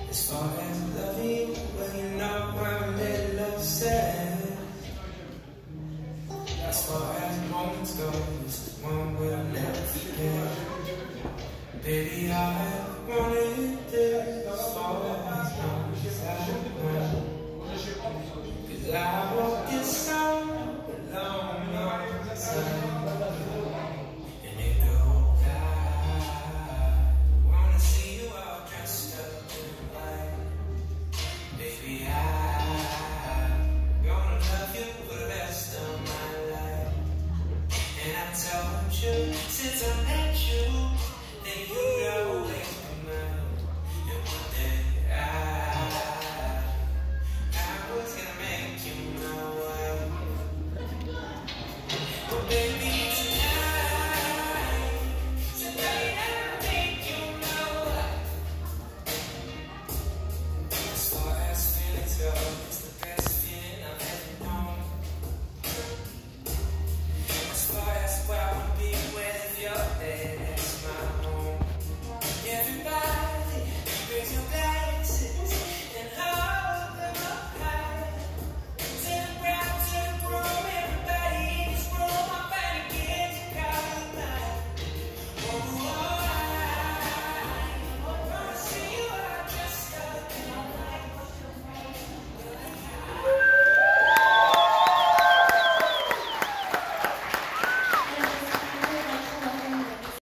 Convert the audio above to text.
As far as loving when you're not when I'm a little upset. As far as moments go, this is one we'll never forget. Baby, I